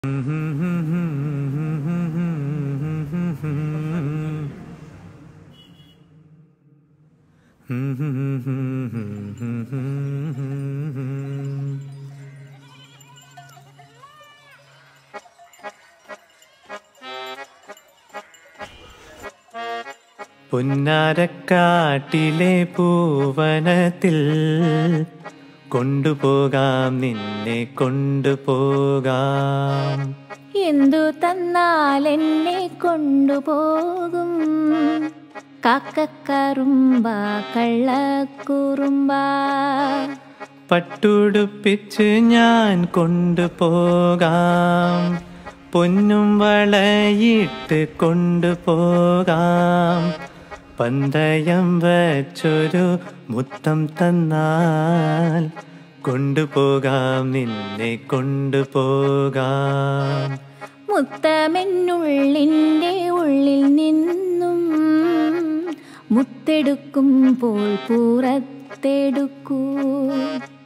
പുന്നാരക്കാട്ടിലെ പൂവനത്തിൽ കൊണ്ടുപോകാം, നിന്നെ കൊണ്ടുപോകാം. എന്തു തന്നാൽ എന്നെ കൊണ്ടുപോകും? കാക്കക്കറുമ്പ കള്ളക്കുറുമ്പ. പട്ടുടുപ്പിച്ച് ഞാൻ കൊണ്ടുപോകാം, പൊന്നും വളയിട്ട് കൊണ്ടുപോകാം. പന്തയം വച്ചൊരു മുത്തം തന്നാൽ കൊണ്ടുപോകാം, നിന്നെ കൊണ്ടുപോകാം. മുത്തമെന്നുള്ളിൻ്റെ ഉള്ളിൽ നിന്നും മുത്തെടുക്കുമ്പോൾ പുറത്തെടുക്കൂ.